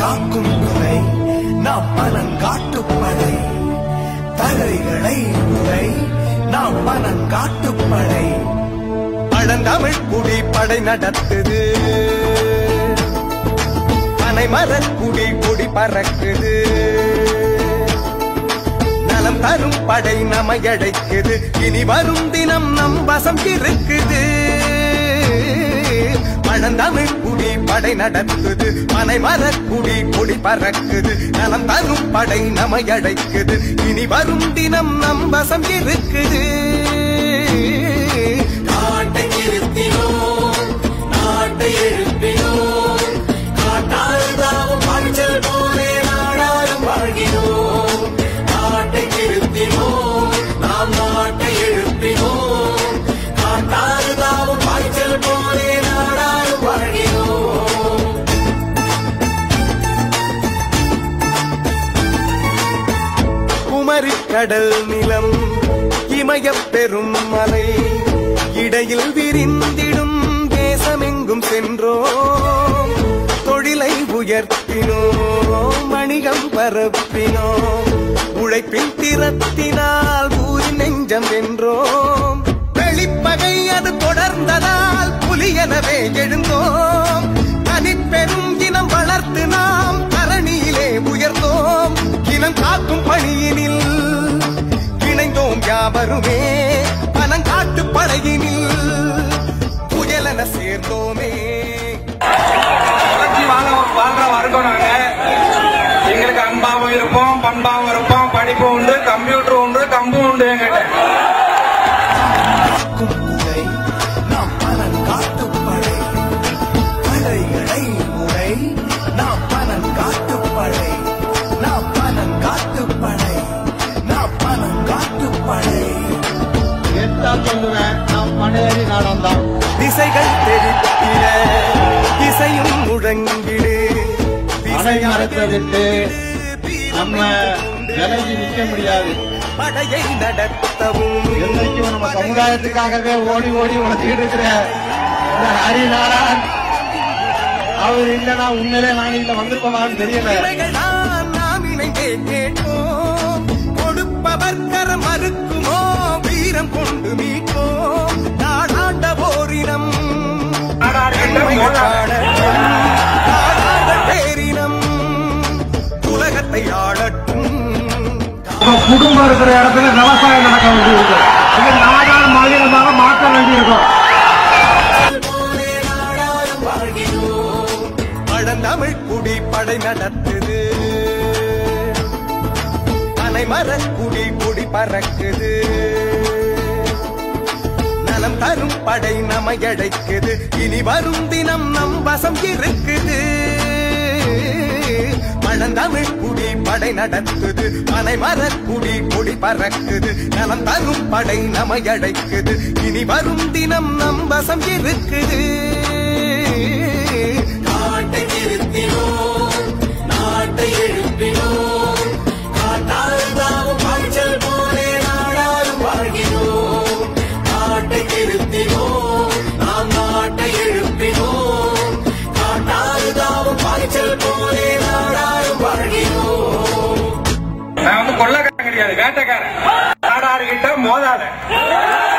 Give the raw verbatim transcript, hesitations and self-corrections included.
காக்கும் துறை நாம் பனங்காட்டுப்படை தடைகளை உரை நாம் பனங்காட்டுப்படை பழந்தமிழ் குடி படை நடத்துது பனைமரக் குடி கொடி பறக்குது நலம் தரும் படை நமையடைக்குது இனி வரும் தினம் நம் வசம் இருக்குது பழந்தமிழ் குடி படை நடத்துது பனைமரக் குடி கொடி பறக்குது நலம் தரும் படை நமையடைக்குது இனி வரும் தினம் நம் வசம் இருக்குது நாட்டை நிறுத்தினோம் நாட்டை எழுப்பினோம் காட்டாறுதாவும் பாய்ச்சல் போலே நாடாரும் வாழ்கிறோம் நாட்டை நிறுத்தினோம் நாம் நாட்டை எழுப்பினோம் காட்டாறுதாவும் பாய்ச்சல் போலே நாடாரும் வாழ்கிறோம் குமரி கடல் நிலம் இமயப் பெரும் மலை இடையில் விரிந்திடும் தேசமெங்கும் சென்றோம் தொழிலை உயர்த்தினோம் வணிகம் பரப்பினோம் உழைப்பின் திறத்தினால் ஊரி நெஞ்சம் வென்றோம் வெளிப்பகை அது தொடர்ந்ததால் புலியெனவே எழுந்தோம் தனிப்பெரும் இனம் வளர்த்து நாம் தரணியிலே உயர்ந்தோம் இனம் காக்கும் பணியினில் இணைந்தோம் யாவருமே பனங்காட்டு படையினில் புயலென சேர்ந்தோமே வாழ்ற வர்க்கம் நாங்க எங்களுக்கு அன்பாவும் இருப்போம் பண்பாவும் இருப்போம் படிப்பு உண்டு கம்ப்யூட்டர் உண்டு கம்பு உண்டு எங்கிட்ட நாம் பனங்காட்டுப்படை படைகளை முறை நாம் பனங்காட்டுப்படை நாம் பனங்காட்டுப்படை நாம் பனங்காட்டுப்படை சொல்லுவேன் நாம் பனையேறி நாடாந்தான் திசைகள் தெரிவிக்கிற திசையும் முழங்கிடு பனை மரத்தை விட்டு நம்ம விலகி நிற்க முடியாது படையை நடத்தவும் என்னைக்கும் நம்ம சமுதாயத்துக்காகவே ஓடி ஓடி உழைச்சிட்டு இருக்கிற ஹரிநாராயண் அவர் இல்லைன்னா உண்மையிலே நான் இல்ல வந்திருப்போமான்னு தெரியல நாம் இணைந்தே கேட்போம் கொடுப்பவர் கரம் மறுக்குமோ வீரம் கொண்டு மீட்போம் நாடாண்ட போரினம் பேரினம் உலகத்தை ஆளட்டும் குடும்பம் இருக்கிற இடத்துல விவசாயம் நடக்க வேண்டியிருக்கு இது நாடார் மாநிலமாக மாற்ற வேண்டியிருக்கும் பழந்தமிழ் குடி படை நடத்துது பனைமரக் குடி கொடி பறக்குது நலம் தரும் படை நமையடைக்குது இனி வரும் தினம் நம் வசம் இருக்குது பழந்தமிழ் குடி படை நடத்துது பனைமரக் குடி கொடி பறக்குது நலம் தரும் படை நமையடைக்குது இனி வரும் தினம் நம் வசம் இருக்குது நாட்டை நிறுத்தினோம் நாட்டை எழுப்பினோம் காட்டாறுதாவும் பாய்ச்சல் போலே நாடாரும் வாழ்கிறோம் நாட்டை நிறுத்தினோம் நாம் நாட்டை எழுப்பினோம் காட்டாறுதாவும் பாய்ச்சல் போலே நாடாரும் வாழ்கிறோம் நான் வந்து கொள்ளக்காரன் கிடையாது வேட்டைக்காரன் நாடாருகிட்ட மோதாத